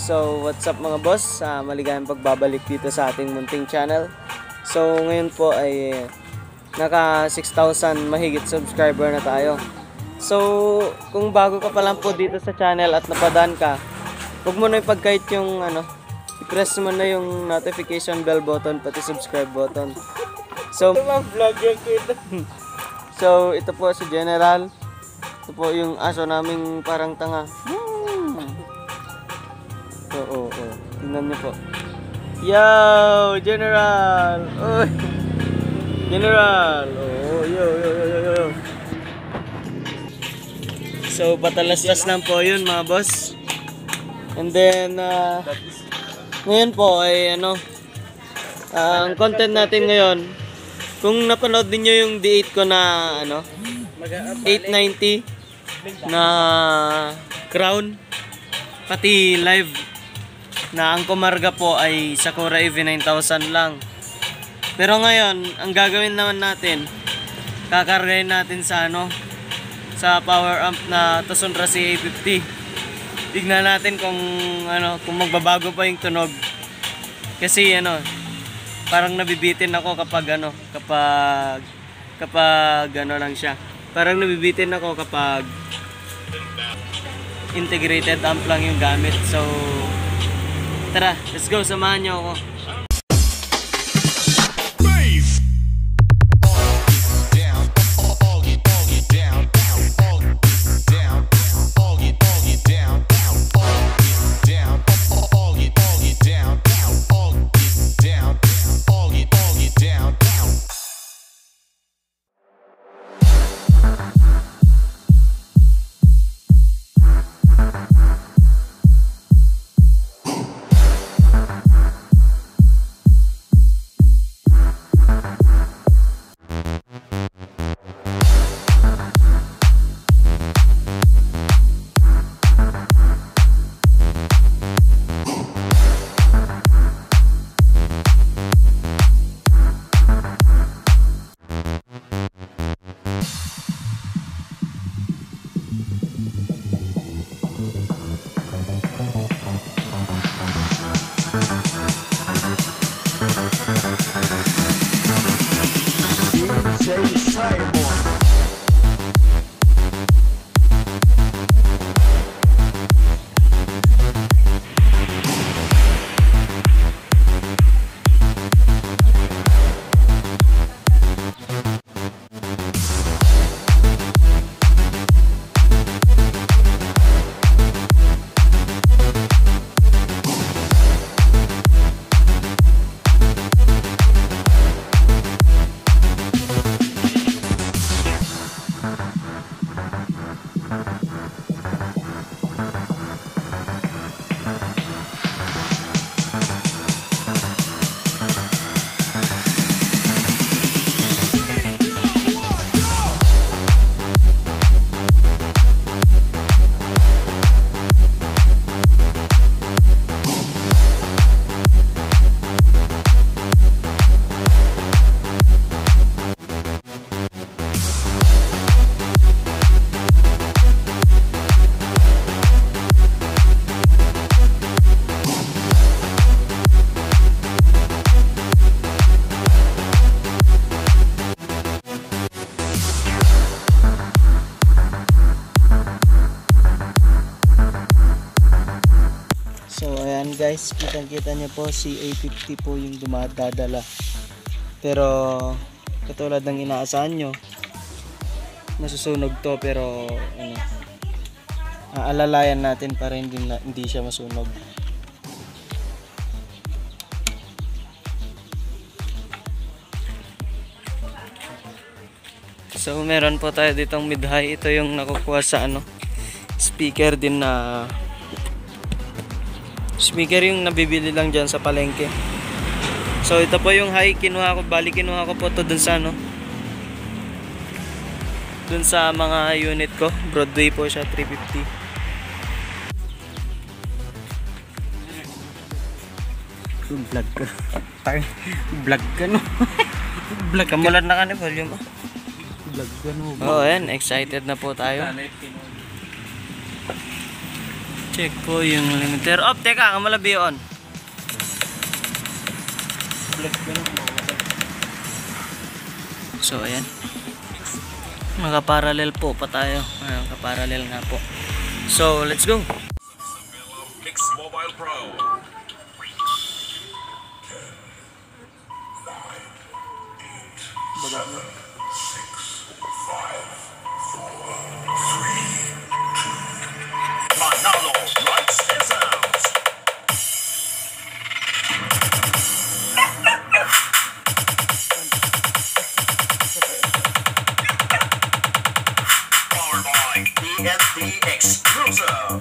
So what's up mga boss, maligayang pagbabalik dito sa ating munting channel. So ngayon po ay naka 6,000 mahigit subscriber na tayo. So kung bago ka pa lang po dito sa channel at napadaan ka, huwag mo na ipag-kahit yung i-press mo na yung notification bell button pati subscribe button. So so ito po si General. Ito po yung aso naming parang tanga. Oo. Tingnan niyo po. Yo, General. Oy. General. Oh, yo. So patalas-tas lang po 'yun, mga boss. And then ngayon po ay ang content natin ngayon, kung napanood niyo yung D8 ko na 890 na crown, pati live na ang kumarga po ay Sakura EV9000 lang. Pero ngayon, ang gagawin naman natin, kakargahin natin sa sa power amp na Tucson Rasi A50. Tignan natin kung kung magbabago pa yung tunog. Kasi parang nabibitin ako kapag lang siya. Parang nabibitin ako kapag integrated amp lang yung gamit. So tara, let's go, samahan niyo ako. Guys, kitang-kita niyo po si A50 po yung dumadadala. Pero katulad ng inaasahan nyo, masusunog to, pero aalalayan natin para hindi siya masunog. So meron po tayo ditong mid-high. Ito yung nakukuha sa speaker din na speaker yung nabibili lang dyan sa palengke. So ito po yung high, kinuha ko po to dun sa mga unit ko. Broadway po siya, 350. Vlog ka. Vlog ka no. Vlog ka. Kamulan na ka ni volume mo. Vlog ka no. Oh, ayan, excited na po tayo. Check ko yung limiter. Oh, teka, ang malabi yun. So, ayan. Makaparallel po pa tayo. Ayan, kaparallel nga po. So, let's go. Mix Mobile Pro. Manalo Lights and Sounds. Powered by PNP Exclusive.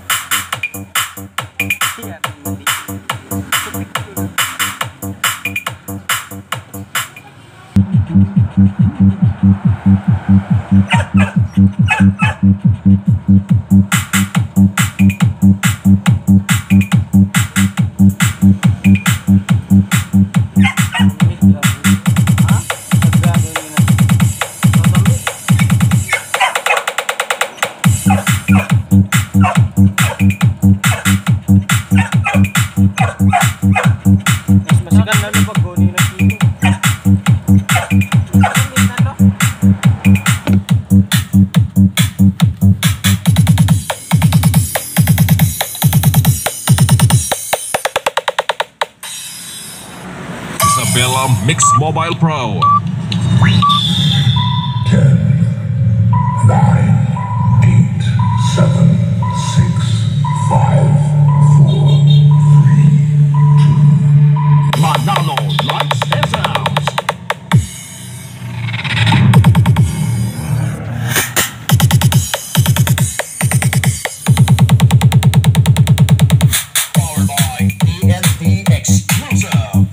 Mas masikan lalo pag goni na kilo. Isabella Mix Mobile Pro. 10, 9, 8, 7, 6, 5, 4, 3. Manalo Lights and Sounds. Powered by PNP Exclusive.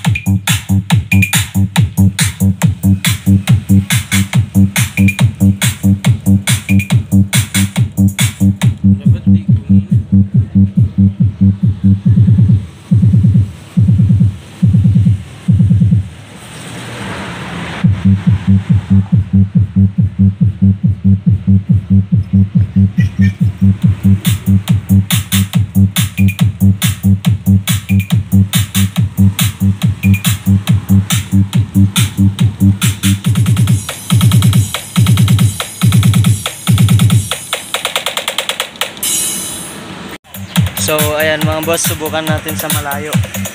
So, ayan mga boss, subukan natin sa malayo.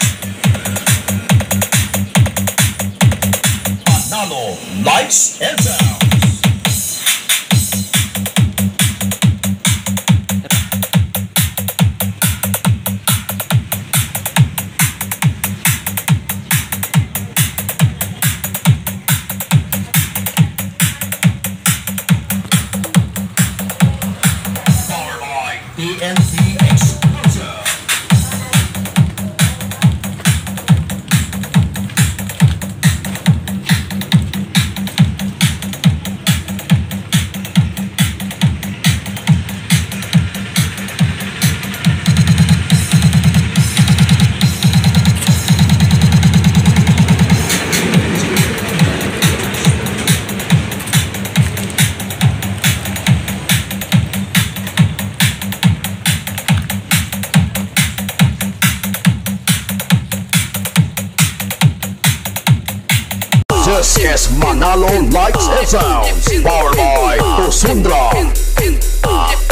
Manalo Lights and Sounds. Powered by PNP Exclusive. This is Manalo Lights and Sounds, powered by Tosundra.